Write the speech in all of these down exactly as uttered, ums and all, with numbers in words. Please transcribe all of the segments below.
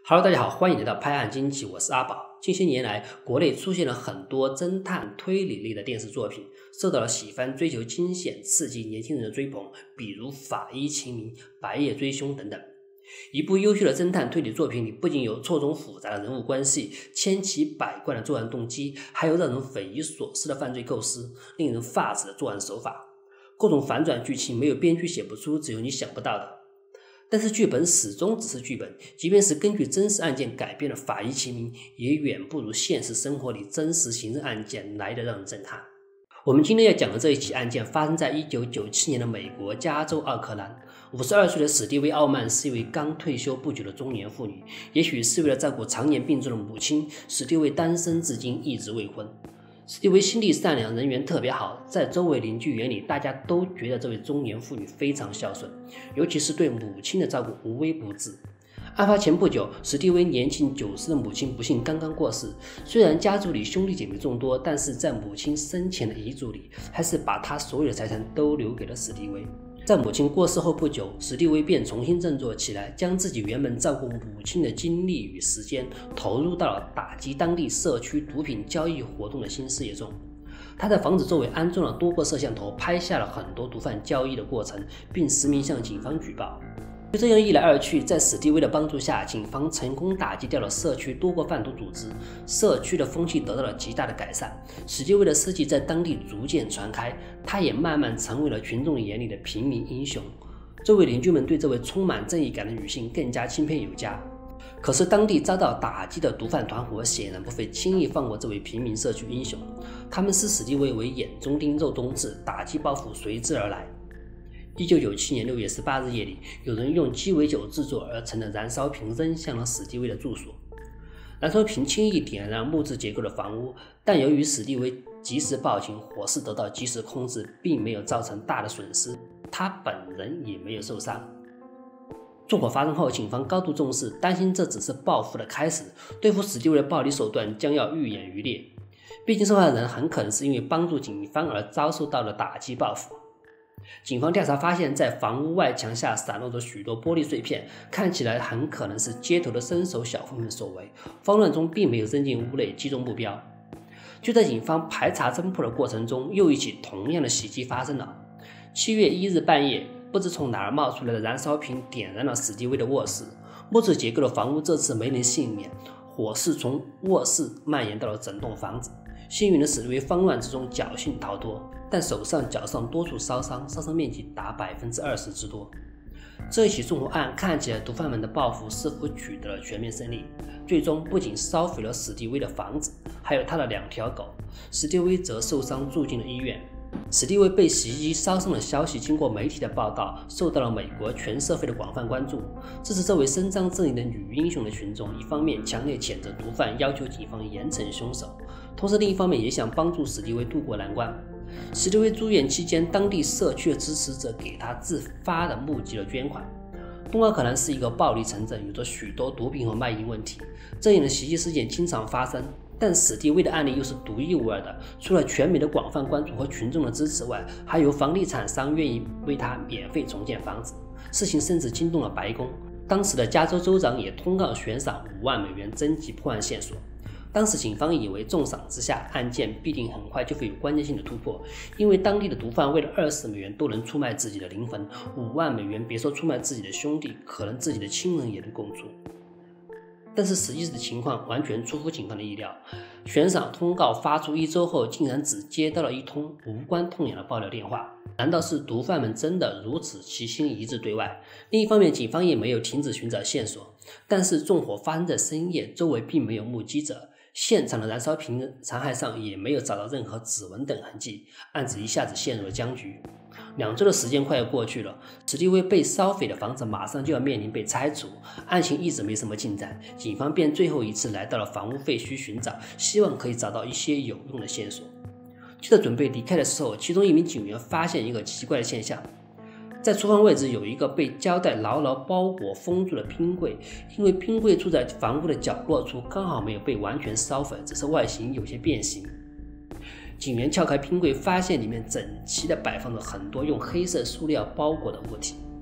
Hello， 大家好，欢迎来到拍案惊奇，我是阿宝。近些年来，国内出现了很多侦探推理类的电视作品，受到了喜欢追求惊险刺激年轻人的追捧，比如《法医秦明》《白夜追凶》等等。一部优秀的侦探推理作品里，不仅有错综复杂的人物关系、千奇百怪的作案动机，还有让人匪夷所思的犯罪构思，令人发指的作案手法。各种反转剧情没有编剧写不出，只有你想不到的。但是剧本始终只是剧本，即便是根据真实案件改编的《法医秦明》，也远不如现实生活里真实刑事案件来得让人震撼。我们今天要讲的这一起案件发生在一九九七年的美国加州奥克兰。五十二岁的史蒂薇·奥曼是一位刚退休不久的中年妇女，也许是为了照顾常年病重的母亲，史蒂薇单身至今，一直未婚。史蒂薇心地善良，人缘特别好，在周围邻居眼里，大家都觉得这位中年妇女非常孝顺，尤其是对母亲的照顾无微不至。案发前不久，史蒂薇年近九十的母亲不幸刚刚过世。虽然家族里兄弟姐妹众多，但是在母亲生前的遗嘱里，还是把她所有的财产都留给了史蒂薇。在母亲过世后不久，史蒂薇便重新振作起来，将自己原本照顾母亲的精力与时间投入到了打击当地社区毒品交易活动的新事业中。他在房子周围安装了多个摄像头，拍下了很多毒贩交易的过程，并实名向警方举报。就这样一来二去，在史蒂薇的帮助下，警方成功打击掉了社区多个贩毒组织，社区的风气得到了极大的改善。史蒂薇的事迹在当地逐渐传开，她也慢慢成为了群众眼里的平民英雄。周围邻居们对这位充满正义感的女性更加钦佩有加。可是当地遭到打击的毒贩团伙显然不会轻易放过这位平民社区英雄，他们视史蒂薇为眼中钉肉中刺，打击报复随之而来。一九九七年六月十八日夜里，有人用鸡尾酒制作而成的燃烧瓶扔向了史蒂薇的住所。燃烧瓶轻易点燃木质结构的房屋，但由于史蒂薇及时报警，火势得到及时控制，并没有造成大的损失，他本人也没有受伤。纵火发生后，警方高度重视，担心这只是报复的开始，对付史蒂薇的暴力手段将要愈演愈烈。毕竟受害人很可能是因为帮助警方而遭受到了打击报复。警方调查发现，在房屋外墙下散落着许多玻璃碎片，看起来很可能是街头的伸手小混混所为。慌乱中并没有扔进屋内击中目标。就在警方排查侦破的过程中，又一起同样的袭击发生了。七月一日半夜，不知从哪儿冒出来的燃烧瓶点燃了史蒂薇的卧室。木质结构的房屋这次没人幸免，火势从卧室蔓延到了整栋房子。幸运的史蒂薇慌乱之中侥幸逃脱，但手上脚上多处烧伤，烧伤面积达百分之二十之多。这一起纵火案看起来，毒贩们的报复似乎取得了全面胜利，最终不仅烧毁了史蒂薇的房子，还有他的两条狗。史蒂薇则受伤住进了医院。史蒂薇被袭击烧伤的消息经过媒体的报道，受到了美国全社会的广泛关注。支持这位伸张正义的女英雄的群众，一方面强烈谴责毒贩，要求警方严惩凶手，同时另一方面也想帮助史蒂薇渡过难关。史蒂薇住院期间，当地社区的支持者给她自发的募集了捐款。东奥克兰是一个暴力城镇，有着许多毒品和卖淫问题，这样的袭击事件经常发生。但史蒂薇的案例又是独一无二的，除了全美的广泛关注和群众的支持外，还有房地产商愿意为他免费重建房子。事情甚至惊动了白宫，当时的加州州长也通告悬赏五万美元征集破案线索。当时警方以为重赏之下，案件必定很快就会有关键性的突破，因为当地的毒贩为了二十美元都能出卖自己的灵魂，五万美元别说出卖自己的兄弟，可能自己的亲人也能供出。但是实际的情况完全出乎警方的意料，悬赏通告发出一周后，竟然只接到了一通无关痛痒的爆料电话。难道是毒贩们真的如此齐心一致对外？另一方面，警方也没有停止寻找线索。但是纵火发生在深夜，周围并没有目击者，现场的燃烧瓶残骸上也没有找到任何指纹等痕迹，案子一下子陷入了僵局。两周的时间快要过去了，史蒂薇被烧毁的房子马上就要面临被拆除，案情一直没什么进展，警方便最后一次来到了房屋废墟寻找，希望可以找到一些有用的线索。就在准备离开的时候，其中一名警员发现一个奇怪的现象，在厨房位置有一个被胶带牢牢包裹封住的冰柜，因为冰柜处在房屋的角落处，刚好没有被完全烧毁，只是外形有些变形。警员撬开冰柜，发现里面整齐地摆放着很多用黑色塑料包裹的物体。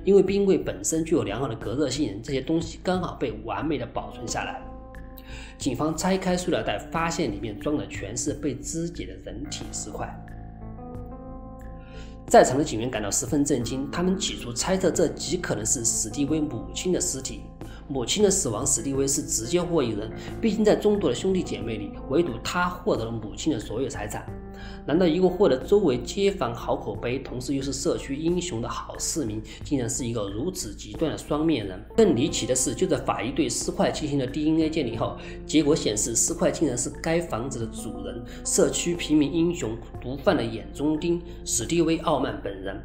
因为冰柜本身具有良好的隔热性能，这些东西刚好被完美的保存下来。警方拆开塑料袋，发现里面装的全是被肢解的人体尸块。在场的警员感到十分震惊，他们起初猜测这极可能是史蒂威母亲的尸体。母亲的死亡，史蒂威是直接获益人，毕竟在众多的兄弟姐妹里，唯独他获得了母亲的所有财产。难道一个获得周围街坊好口碑，同时又是社区英雄的好市民，竟然是一个如此极端的双面人？更离奇的是，就在法医对尸块进行了 D N A 鉴定后，结果显示尸块竟然是该房子的主人，社区平民英雄、毒贩的眼中钉史蒂威·奥曼本人。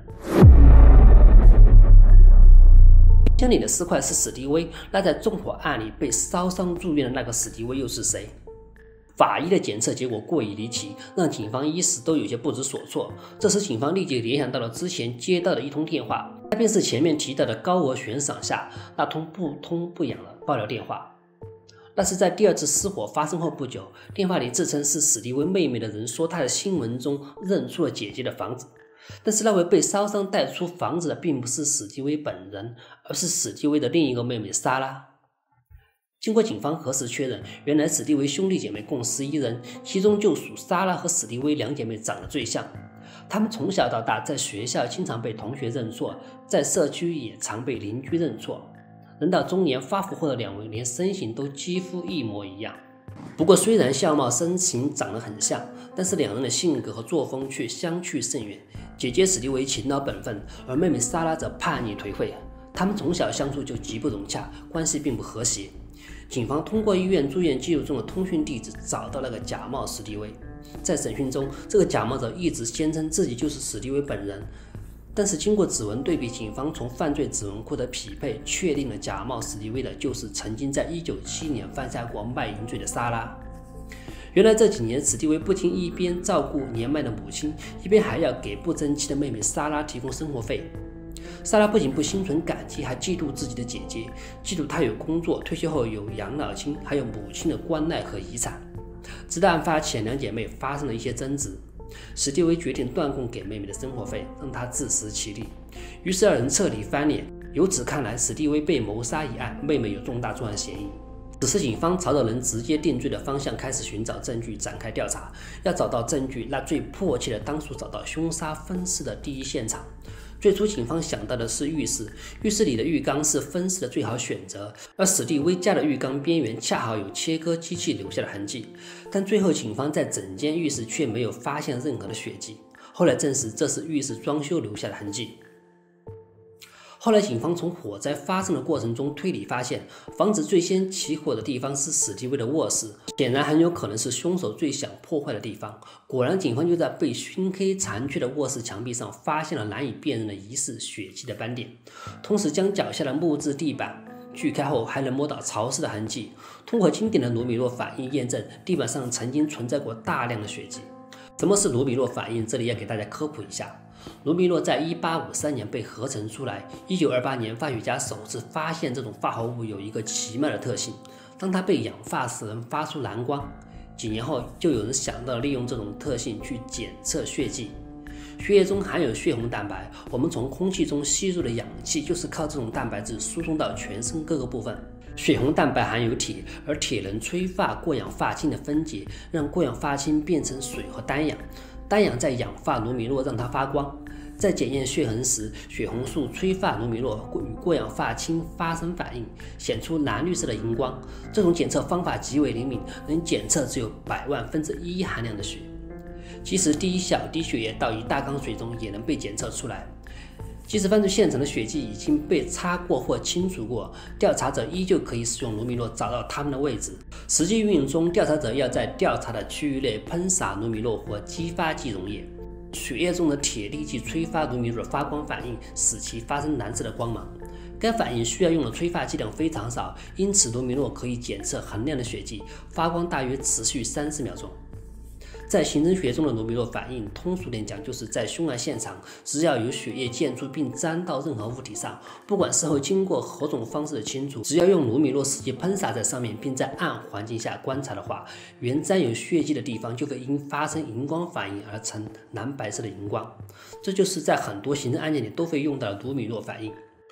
箱里的尸块是史蒂威，那在纵火案里被烧伤住院的那个史蒂威又是谁？法医的检测结果过于离奇，让警方一时都有些不知所措。这时警方立即联想到了之前接到的一通电话，那便是前面提到的高额悬赏下那通不痛不痒的爆料电话。那是在第二次失火发生后不久，电话里自称是史蒂威妹妹的人说他在新闻中认出了姐姐的房子。但是那位被烧伤带出房子的并不是史蒂威本人，而是史蒂威的另一个妹妹莎拉。经过警方核实确认，原来史蒂威兄弟姐妹共十一人，其中就属莎拉和史蒂威两姐妹长得最像。她们从小到大在学校经常被同学认错，在社区也常被邻居认错。人到中年发福后的两位连身形都几乎一模一样。不过虽然相貌身形长得很像，但是两人的性格和作风却相去甚远。姐姐史蒂威勤劳本分，而妹妹莎拉则叛逆颓废。他们从小相处就极不融洽，关系并不和谐。警方通过医院住院记录中的通讯地址找到了个假冒史蒂威。在审讯中，这个假冒者一直宣称自己就是史蒂威本人，但是经过指纹对比，警方从犯罪指纹库的匹配确定了假冒史蒂威的就是曾经在一九七七年犯下过卖淫罪的莎拉。原来这几年史蒂威不仅一边照顾年迈的母亲，一边还要给不争气的妹妹莎拉提供生活费。莎拉不仅不心存感激，还嫉妒自己的姐姐，嫉妒她有工作，退休后有养老金，还有母亲的关爱和遗产。直到案发前，两姐妹发生了一些争执，史蒂威决定断供给妹妹的生活费，让她自食其力。于是二人彻底翻脸。由此看来，史蒂威被谋杀一案，妹妹有重大作案嫌疑。此时警方朝着能直接定罪的方向开始寻找证据，展开调查。要找到证据，那最迫切的当属找到凶杀分尸的第一现场。最初警方想到的是浴室，浴室里的浴缸是分尸的最好选择，而史蒂威家的浴缸边缘恰好有切割机器留下的痕迹。但最后警方在整间浴室却没有发现任何的血迹，后来证实这是浴室装修留下的痕迹。后来警方从火灾发生的过程中推理发现，房子最先起火的地方是史蒂威的卧室，显然很有可能是凶手最想破坏的地方。果然警方就在被熏黑残缺的卧室墙壁上发现了难以辨认的疑似血迹的斑点，同时将脚下的木质地板锯开后还能摸到潮湿的痕迹。通过经典的卢米诺反应验证，地板上曾经存在过大量的血迹。什么是卢米诺反应？这里要给大家科普一下。卢米诺在一八五三年被合成出来，一九二八年化学家首次发现这种化合物有一个奇妙的特性，当它被氧化时能发出蓝光。几年后就有人想到利用这种特性去检测血迹。血液中含有血红蛋白，我们从空气中吸入的氧气就是靠这种蛋白质输送到全身各个部分。血红蛋白含有铁，而铁能催化过氧化氢的分解，让过氧化氢变成水和单氧，单氧再氧化卢米诺让它发光。在检验血痕时，血红素催化卢米诺与过氧化氢发生反应，显出蓝绿色的荧光。这种检测方法极为灵敏，能检测只有百万分之一含量的血，即使滴一小滴血液到一大缸水中也能被检测出来。即使犯罪现场的血迹已经被擦过或清除过，调查者依旧可以使用卢米诺找到它们的位置。实际运用中，调查者要在调查的区域内喷洒卢米诺或激发即溶液。血液中的铁立即催发卢米诺的发光反应，使其发生蓝色的光芒。该反应需要用的催化剂量非常少，因此卢米诺可以检测衡量的血迹，发光大约持续三十秒钟。在刑侦学中的卢米诺反应，通俗点讲，就是在凶案现场，只要有血液溅出并沾到任何物体上，不管事后经过何种方式的清除，只要用卢米诺试剂喷洒在上面，并在暗环境下观察的话，原沾有血迹的地方就会因发生荧光反应而成蓝白色的荧光。这就是在很多刑侦案件里都会用到的卢米诺反应。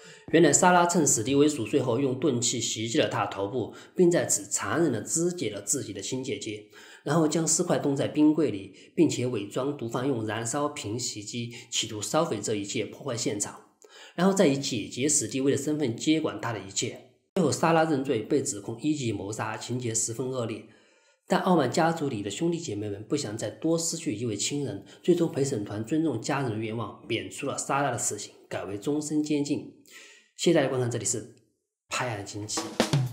原来莎拉趁史蒂威熟睡后，用钝器袭击了他的头部，并在此残忍地肢解了自己的亲姐姐，然后将尸块冻在冰柜里，并且伪装毒贩用燃烧瓶袭击，企图烧毁这一切，破坏现场，然后再以姐姐史蒂威的身份接管他的一切。最后，莎拉认罪，被指控一级谋杀，情节十分恶劣。但傲慢家族里的兄弟姐妹们不想再多失去一位亲人，最终陪审团尊重家人的愿望，免除了莎拉的死刑，改为终身监禁。谢谢大家观看，这里是拍案惊奇。